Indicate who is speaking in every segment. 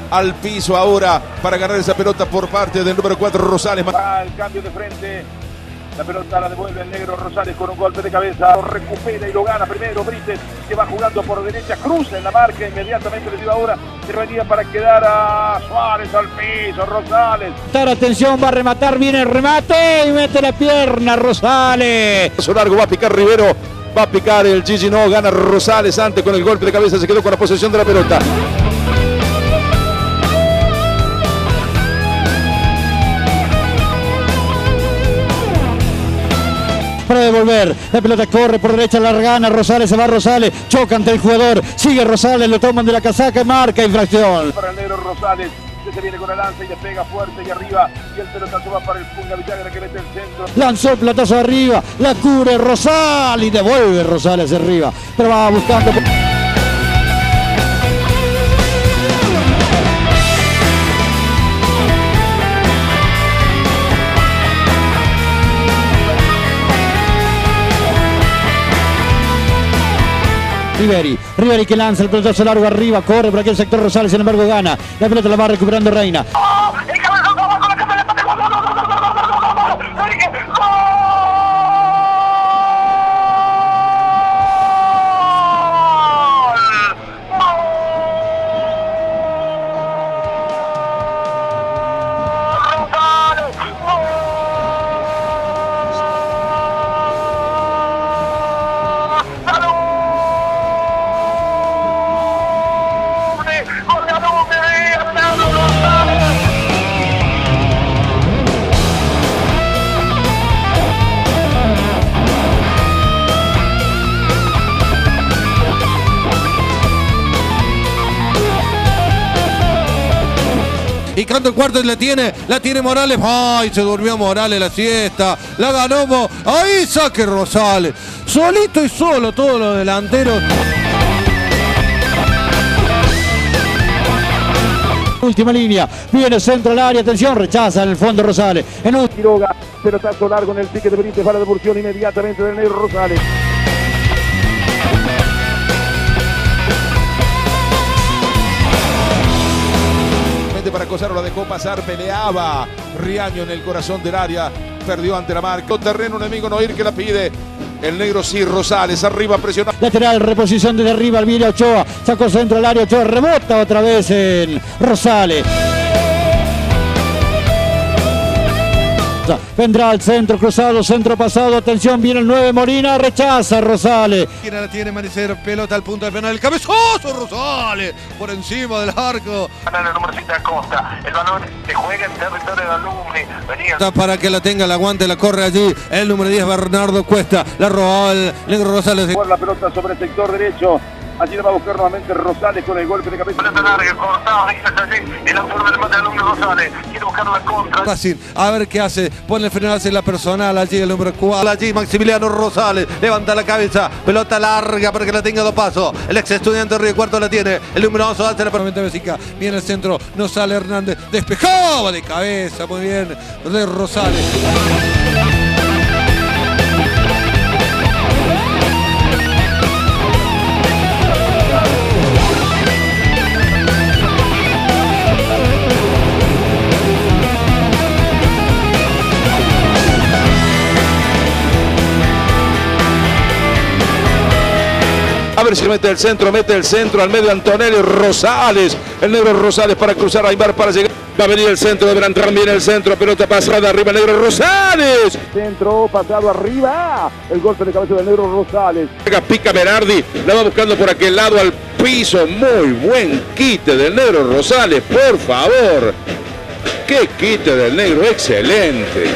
Speaker 1: al piso ahora para ganar esa pelota por parte del número 4 Rosales.
Speaker 2: Va el cambio de frente. La pelota la devuelve el negro Rosales con un golpe de cabeza. Lo recupera y lo gana primero Brites, que va jugando por derecha. Cruza en la marca. Inmediatamente le dio ahora. Se venía para quedar a Suárez al piso. Rosales.
Speaker 3: Atención, va a rematar. Viene el remate y mete la pierna Rosales.
Speaker 1: Su largo va a picar Rivero. Va a picar el Gigi. No, gana Rosales antes con el golpe de cabeza. Se quedó con la posesión de la pelota.
Speaker 3: Para devolver, la pelota corre por derecha, la gana Rosales, se va Rosales, choca ante el jugador, sigue Rosales, lo toman de la casaca y marca infracción.
Speaker 2: Para el negro Rosales, que se viene con el lanza y le pega fuerte y arriba, y el pelotazo va para el Punga Villagra que mete el centro.
Speaker 3: Lanzó el pelotazo arriba, la cubre Rosales y devuelve Rosales arriba, pero va buscando... Riveri que lanza el pelotazo largo arriba, corre por aquel sector Rosales, sin embargo gana. La pelota la va recuperando Reina.
Speaker 4: Y cuando el cuarto la tiene Morales. ¡Ay! Se durmió Morales la siesta. La ganó. ¡Ahí saque Rosales! Solito y solo todos los delanteros.
Speaker 3: Última línea, viene centro al área, atención, rechaza en el fondo Rosales. En un...
Speaker 2: Quiroga, pelotazo largo en el pique de Benítez para la devolución inmediatamente del negro Rosales.
Speaker 1: Para Cosaro la dejó pasar, peleaba Riaño en el corazón del área, perdió ante la marca. Terreno enemigo, Noir que la pide. El negro sí, Rosales arriba presionado.
Speaker 3: Lateral, reposición desde arriba, viene Ochoa, sacó centro al área, Ochoa rebota otra vez en Rosales. Vendrá al centro cruzado, centro pasado, atención, viene el 9 Molina, rechaza Rosales.
Speaker 4: La tiene Manicero, pelota al punto del penal, el cabezazo Rosales, por encima del arco.
Speaker 5: El número 7 Acosta, el balón se juega en territorio de Alumni.
Speaker 4: Para que la tenga, la aguante, la corre allí, el número 10 Bernardo Cuesta, la roba el negro Rosales.
Speaker 2: Por la pelota sobre el sector derecho. Allí la va a buscar nuevamente Rosales con el golpe de cabeza.
Speaker 5: Pelota larga, cortado, el autor del mate del número Rosales. Quiere buscar la contra.
Speaker 4: Fácil, a ver qué hace. Pone el freno, hace la personal allí, el número 4. Allí Maximiliano Rosales, levanta la cabeza. Pelota larga para que la tenga dos pasos. El ex estudiante Río Cuarto la tiene. El número 11 hace la permanente Besica. Viene el centro, no sale Hernández. Despejaba de cabeza, muy bien. De Rosales.
Speaker 1: A ver si mete el centro al medio Antonelli Rosales. El negro Rosales para cruzar a Aymar para llegar. Va a venir el centro, deberá entrar bien el centro. Pelota pasada arriba, el negro Rosales.
Speaker 2: Centro pasado arriba. El golpe de cabeza del negro Rosales.
Speaker 1: Pica Berardi, la va buscando por aquel lado al piso. Muy buen quite del negro Rosales, por favor. Qué quite del negro, excelente.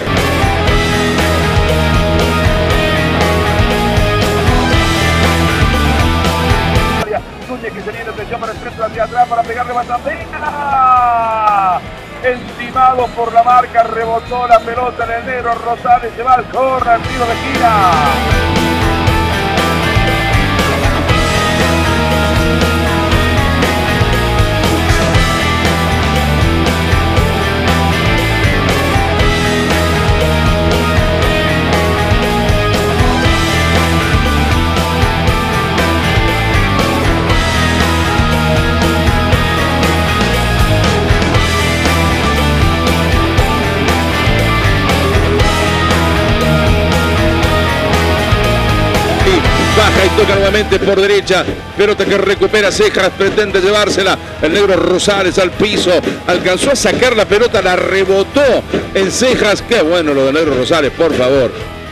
Speaker 2: Que se viene atención para el centro hacia atrás para pegarle bandera. Encimado por la marca, rebotó la pelota en el negro Rosales, se va al córner, tiro de esquina.
Speaker 1: baja y toca nuevamente por derecha. Pelota que recupera Cejas, pretende llevársela. El negro Rosales al piso. Alcanzó a sacar la pelota, la rebotó en Cejas. Qué bueno lo de negro Rosales, por favor.